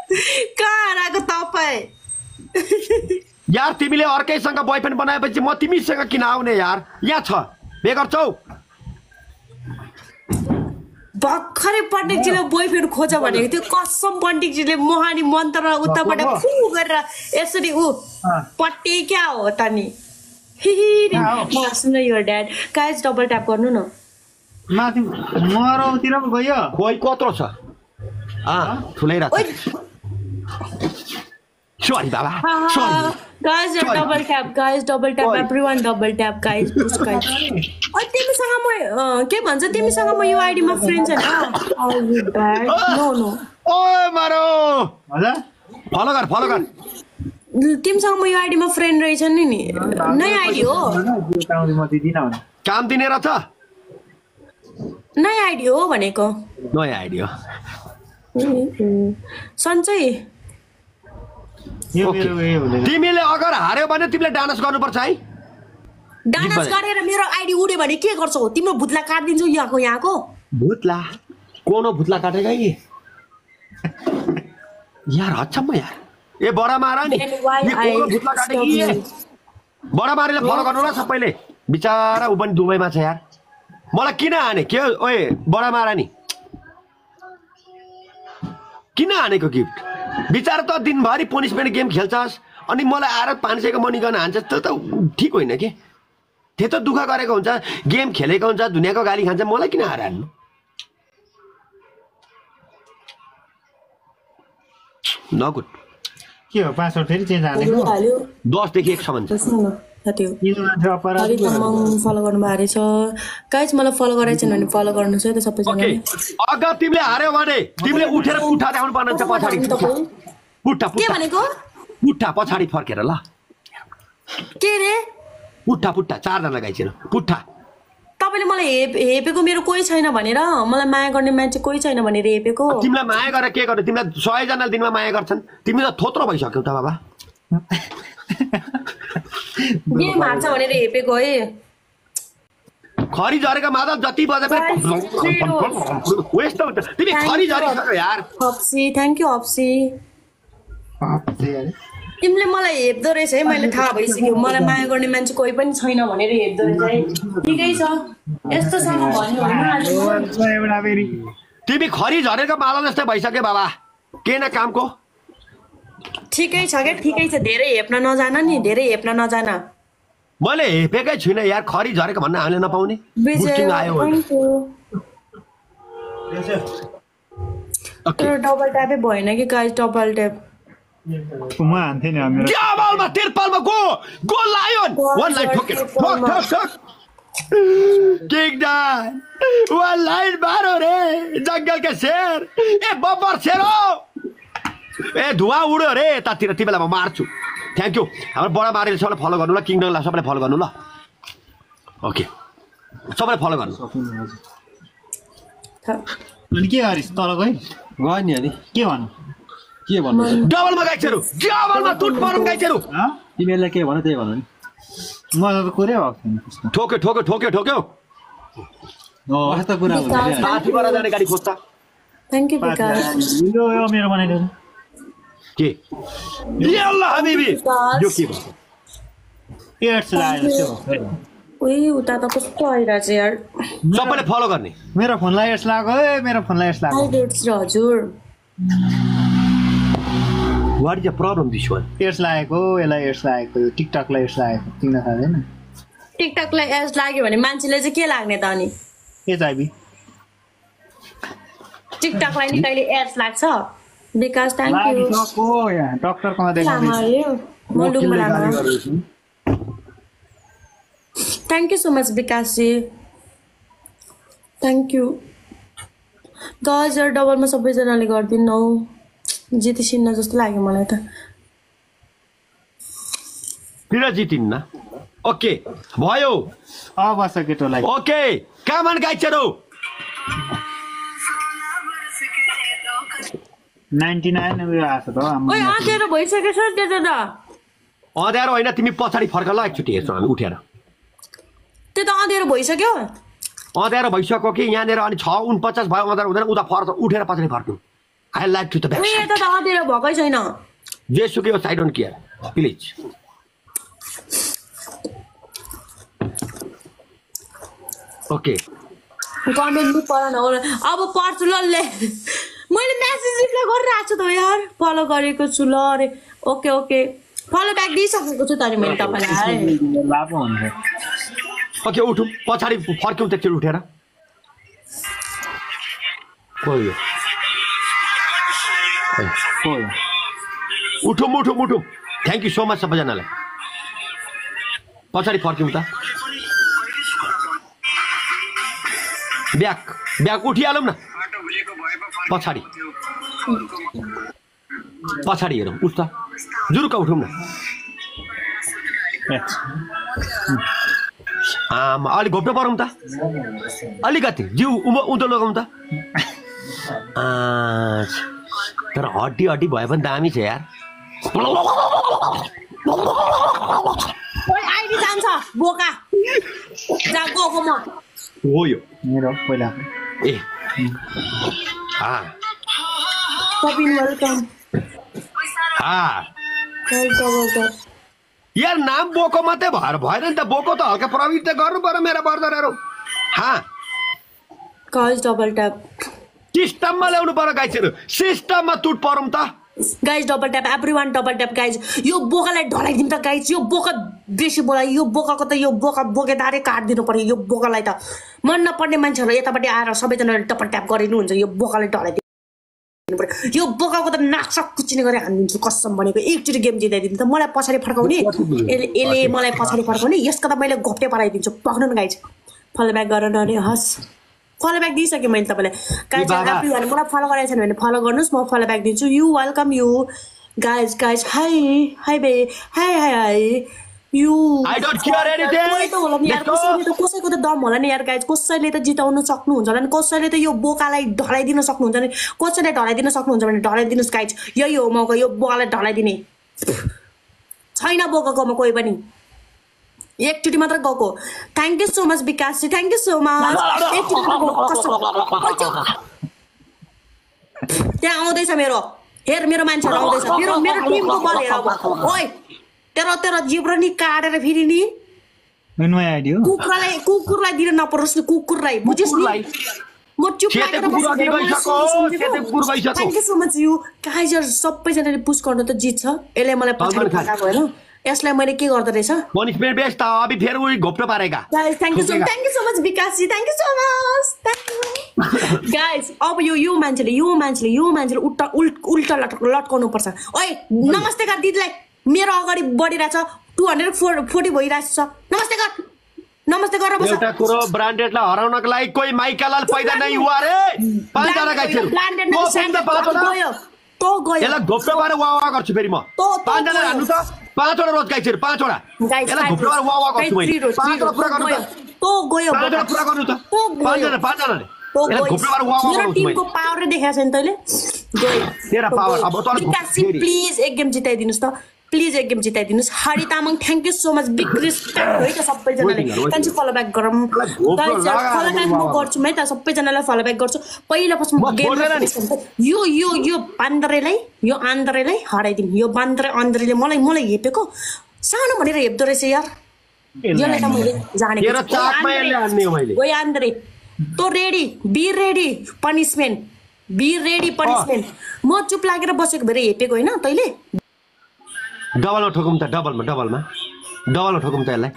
कहाँ हराएको तपाईँ? यार तिमीले अर्कैसँग बोयफ्रेन्ड बनाएपछि म तिमीसँग किन आउने यार? यहाँ छ बेगर छौ। भर्खरै पण्डितजीले बोयफ्रेन्ड खोज भनेको थियो। कसम पण्डितजीले मोहानी मन्त्र उताबाट फु गरेर यसरी पट्टी क्या हो त नि? सुन your dad guys double tap गर्नु न। माथि मरौतिर पो गयो। खोइ कत्रो छ? ठुलै रहेछ। सरी बाबा sorry. Guys double tap guys double tap everyone double tap guys push guys. तिमीसँग म के भन्छ तिमीसँग म यो आइडीमा फ्रेन्ड छैन। नो नो ओए मारो हजुर फलो गर फलो गर। तिमीसँग म यो आइडीमा फ्रेन्ड रहेछ नि नयाँ आइडी हो। काम दिने रहेछ। नयाँ आइडी हो भनेको। नयाँ आइडी हो। सन्चै तिमीले अगर हार्यो भने तिमीले डान्स गर्नुपर्छ है। डान्स गरेर मेरो आइडी उड्यो भने के गर्छौ? तिम्रो भुत्ला काटिदिन्छु यहाँको। भुत्ला कोनो भुत्ला काटेको कि यार हच्चम्म यार। ए बडा मारा नि कोनो भुत्ला काटेको कि बडा मारीले फलो गर्नु ल सबैले। बिचारा उ पनि दुबईमा छ यार। मलाई किन हाने के ओए बडा मारा नि किन हानेको गिफ्ट? बिचारा त दिनभरि पनिसमेन्ट गेम खेल्छस् अनि मलाई आएर 500 को मनी गर्न हान्छस्। त्यो त ठिक होइन के? त्यो त दुःख गरेको हुन्छ गेम खेलेको हुन्छ दुनियाँको गाली खान्छ। मलाई किन हार हान्नु? नगुड के हो पासवर्ड फेरि चेन्ज हालेको 10 देखि 1 सम्म छ। फलो गर्नु भएको रहेछ गाइस। मलाई फलो गराइछ भने फलो गर्नुहोस् है त सबैजनाले। अगर तिमीले हार्यो भने तिमीले उठेर पुट्ठा देखाउनु पर्ने छ पछाडी। पुट्ठा के भनेको? पुट्ठा पछाडी फर्केर ल। के रे? पुट्ठा पुट्ठा 4 जना गाइछेन पुट्ठा। तपाईले मलाई हेपेको मेरो कोही छैन भनेर मलाई माया गर्ने मान्छे कोही छैन भनेर हेपेको। तिमीलाई माया गरेर के गर्ने? तिमीलाई 100 जनाले दिनमा माया गर्छन्। तिमी त थोत्रो भइसक्यौ त बाबा। गेम हार्छ भनेर हेपेको है। खरी झरेको मादल जति बजे पनि वेस्ट हुन्छ। तिमी खरी झरिसक्यौ यार। Oopsie thank you oopsie. तिमीले मलाई हेप्दो रहेछ है। मैले थाहा भइसक्यो मलाई माया गर्ने मान्छे कोही पनि छैन भनेर हेप्दो रहेछ है। ठिकै छ यस्तोसँग भन्नु होइन। तिमी खरी झरेको मादल जस्तै भइसक्यो बाबा। के न कामको? ठिकै छ के? ठिकै छ। धेरै हेप्न नजान नि धेरै हेप्न नजान। मैले हेपेकै छुइनँ यार। खरी झरेको भन्न हामीले नपाउने बुस्टिङ आयो डबल ट्यापै भएन कि गाइस। डबल ट्याप म हान्थे नि मेरो जाबलमा तिरपालमा गो लायन वन लाइन ठोके ठोक ठोक ठोक किङडम वन लाइन मारो रे जंगल के शेर। ए बब्बर शेर हो। ए धुवा उड्यो रे यतातिर। तिमीलाई म मार्छु। Thank you. हाम्रो बडा मारेले सबैले फलो गर्नु ल। किङडमलाई सबैले फलो गर्नु ल। ओके सबैले फलो गर्नु। अनि के गरिस् तल गइ गयो नि अनि के भन्नु? के भन्नु? डबलमा गाइछेरु डबलमा तुट परम गाइछेरु। तिमीलाई के भन्नु त्यही भन्नु नि। म त कुरै भएको छैन। ठोक्यो ठोक्यो ठोक्यो ठोक्यो। कस्तो कुरा हुन्छ? माथिबाट जाने गाडी खोज्छ। थ्यांक यू विकास। यो मेरो बनाइदिनु के? यल्ला हबिबी यो के भयो? एड्स लाग्यो ओइ उता त कस्तो आइरहेछ यार। सबैले फलो गर्ने। मेरो फोनलाई एड्स लाग्यो है। मेरो फोनलाई एड्स लाग्यो। एड्स र हजुर what is the problem this one? AIDS लागेको यसलाई एड्स लागेको यो टिकटकलाई एड्स लागेको तिमीलाई थाहा छैन? टिकटकलाई एड्स लाग्यो भने मान्छेले चाहिँ के लाग्ने त अनि? एचआईभी टिकटकलाई नि कहिले एड्स लाग्छ? विकास थ्यांक यू। लागेको यहाँ डाक्टरकोमा देखाउँदै thank you so much Vikas G. Thank you guys. यार डबलमा सबैजनाले गरिदिनु हौ। जितिसिन्न जस्तो लाग्यो मलाई त। किन जितिन्न? ओके भयो। अब बस केटोलाई ओके कम अन गाइछेरु 99 उयो आएको त ओइ अँध्यारो भइसकेछ त्यो त। अँध्यारो होइन तिमी पछाडि फर्क ल एकचोटि हेर्छौ हामी उठेर। त्यो त अँध्यारो भइसक्यो। अँध्यारो भइसक्यो कि यहाँनिर अनि 6:49 भयो अँध्यारो हुँदैन उता फर्क उठेर पछाडि फर्क्नु। I like to the back उयो त अधेर भएकै छैन जेसुकै होस् I don't care please okay comment पनि पढ न अब पढ्छु ल मैले मेसेज रिप्लाई गरिरहेको छु त यार फलो गरेको छु ल अरे ओके ओके फलो ब्याक दिइसकेको छु त नि मैले तपाईँलाई लाभो हुन्छ ओके उठौँ पछाडि फर्क्यौँ एकचोटि उठेर कोही उठौँ उठौँ उठौँ थ्याङ्क यू सो मच सबैजनालाई पछाडि फर्क्यौँ त ब्याक ब्याक उठिहालौँ न पछाडि पछाडि हेरौँ उठ त जुरुक्क उठौँ न अलिक घोप्टो परौँ त अलिकति जिउ उँधो लगाउँ त तर हड्डी हड्डी भए पनि दामी छ यार आइडी जान्छ बोका जा गएको म हो यो मेरो पहिला ए कपिल वेलकम यार नाम बोको मात्रै भएर भएन नि त बोको त हल्का प्रभावित त गर्नु पर्यो मेरा बर्दरहरू गाइस डबल ट्याप सिस्टममा ल्याउनु पर्यो गाइसहरू सिस्टममा टुट परौँ त guys double tap everyone double tap guys यो बोकालाई ढलाइदिनु त गाइस यो बोका बेसी बोला यो बोकाको त यो बोका बोकेदारै काट्दिनु पर्यो यो बोकालाई त मन नपर्ने मान्छेहरू यतापट्टि आएर सबैजनाले डबल ट्याप गरिदिनुहुन्छ यो बोकालाई ढलाइदिनु पर्यो यो बोकाको त नाकसक कुचिने गरी हानिदिन्छु कसम भनेको एकचोटि गेम जिताइदिनु त मलाई पछाडि फर्काउने यसले मलाई पछाडि फर्काउने यसको त मैले घोप्टे पाराइदिन्छु पक्नु न गाइस फलो ब्याक गर न हस् फलो ब्याक दिइसकेँ मैले तपाईँलाई गाइज एभ्रीवान मलाई फलो गरेको छैन भने फलो गर्नुहोस् म फलो ब्याक दिन्छु you welcome you guys guys hi hi bye hi hi hi you कसैको त दम होला नि यार गाइज कसैले त जिताउन सक्नुहुन्छ होला नि कसैले त यो बोकालाई ढलाइदिन सक्नुहुन्छ नि कसैले ढलाइदिन सक्नुहुन्छ भने ढलाइदिनुहोस् गाइज यही हो मौका यो बोकालाई ढलाइदिने छैन बोकाकोमा कोही पनि एकचोटि मात्र गएको thank you so much Vikas thank you so much त्यहाँ आउँदैछ मेरो हेर मेरो मान्छेहरू आउँदैछ मेरो मेरो टिमको बल हेर अब ओइ तेरो तेरो जिब्रो नि काटेर फेरि नि कुकुरलाई दिन नपरोस् नि कुकुरलाई बुझिस् नि म चुप लागेर thank you so much you गाइजहरु सबैजनाले पुस गर्नु त जित्छ यसले मलाई पछाडि फर्काएको होइन यसलाई मैले के गर्दै रहेछ पनिशमेन्ट बेस त अब फेरि उही घोप्टो पारेका thank you so much Vikas ji thank you so much guys अब यो मान्छेले उल्टा लट्काउनु पर्छ ओइ नमस्ते गर दिदीलाई मेरो अगाडि बढिरहेछ 240 भइरहेछ नमस्ते गर एउटा कुरो ब्रान्डेडलाई हराउनको लागि कोही माइकालाल पैदा नै हुआ रे पाँचजना गाइछन् यसलाई घोप्टो पारेर वावा गर्छु फेरि म पाँचजना हान्नु त पाँचवटा रोज गाइछन् पाँचवटा यसलाई घोप्टो पारेर वावा गर्छु मैले पाँचवटा पुरा गर्नु त पाँचजनाले यसलाई घोप्टो पारेर वावा गर्छु मैले टिमको पावर देखाएको छ नि तैले तेरा पावर अब तल प्लिज एक गेम जिताइदिनुस् त प्लिज एक गेम जिताइदिनुस् Hari Tamang thank you so much big respect है त सबैजनाले त्यहाँपछि फलो ब्याक गरौँ फलो ब्याक म गर्छु है त सबैजनालाई फलो ब्याक गर्छु पहिला पछि यो बान्दरेलाई यो आन्द्रेलाई हराइदिउँ यो बान्दरे आन्द्रेले मलाई हेपेको सानो भनेर हेप्दो रहेछ यार यसलाई त मैले जानेको आन्द्रे तो रेडी बी रेडी पनिसमेन्ट म चुप लागेर बसेको भएर हेपेको होइन तैँले डबलमा ठोकौँ त डबलमा ठोकौँ त यसलाई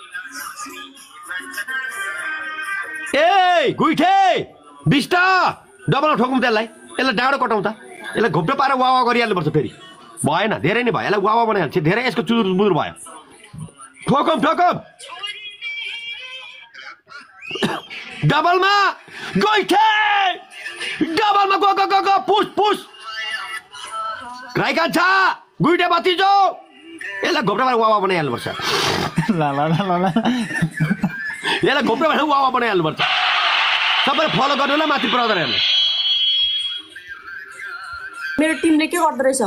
ए गुइठे बिस्टा डबलमा ठोकौँ त यसलाई डाँडो कटाउँ त यसलाई घोप्टो पारेर वावा गरिहाल्नुपर्छ फेरि भएन धेरै नै भयो यसलाई वावा बनाइहाल्छ धेरै यसको चुर बुर भयो ठोकौँ डबलमा गुइठे डबलमा गो पुस राई कान्छा गुइठे भतिजो यसलाई घोप्टो पारेर वावा बनाइहाल्नुपर्छ यसलाई घोप्टो पारेर वावा बनाइहाल्नुपर्छ सबैले फलो गर्नु ल माथि ब्रदरहरूलाई मेरो टिमले के गर्दो रहेछ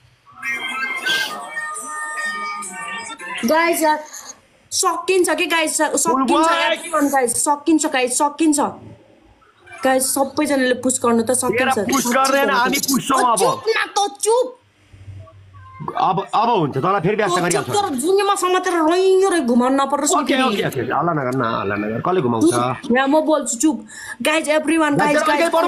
गाइस सकिन्छ कि गाइस सकिन्छ गाइज सबैजनाले पुस गर्नु त तेरा सकिन्छ पुस गर्दैन हामी पुस्छौँ अब चुप न त चुप अब हुन्छ तँलाई फेरि व्यस्त गरिहाल्छ तर जुनीमा समातेर रैँ घुमाउनु नपरोस् ओके ओके ओके हल्ला नगर न हल्ला नगर कसले घुमाउँछ यहाँ म बोल्छु चुप guys everyone guys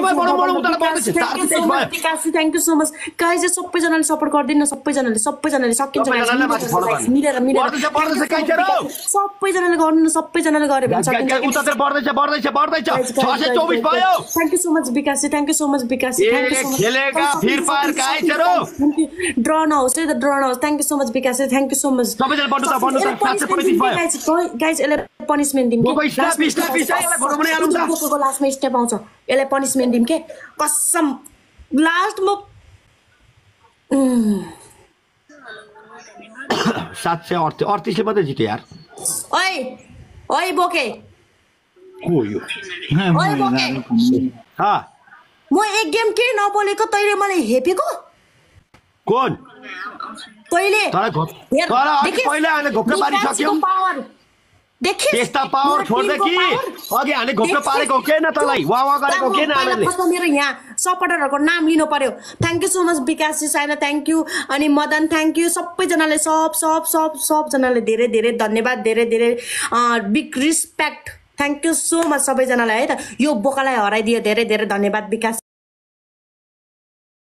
thank you so much guys सबैजनाले सपोर्ट गरिदिनु सबैजनाले सकिन्छ मिलेर सबैजनाले गर्नु सबैजनाले गऱ्यो भने सकिन्छ thank you so much Vikas thank you so much Vikas draw नहोस् है त ड्र नहोस् thank you so much Vikas thank you so much guys यसलाई पनिसमेन्ट दिउँ लास्टमा स्टेप आउँछ यसलाई पनिसमेन्ट दिउँ के कसम लास्टमा 738 ले मात्रै जित्यो यार ओइ बोके म एक गेम के नबोलेको तैँले मलाई हेपेको कोन तैँले त्यस्ता पावर छोड्दै कि अघि हाने घोप्न पारेको के न तँलाई वा गरेको के न मेरो यहाँ सपोर्टरहरूको नाम लिनु पर्यो थ्याङ्क यू सो मच विकास साइना थ्याङ्क यू अनि मदन थ्याङ्क यू सबैजनाले सबजनाले धेरै धेरै धन्यवाद धेरै धेरै big respect thank you so much सबैजनालाई है त यो बोकालाई हराइदियो धेरै धेरै धन्यवाद विकास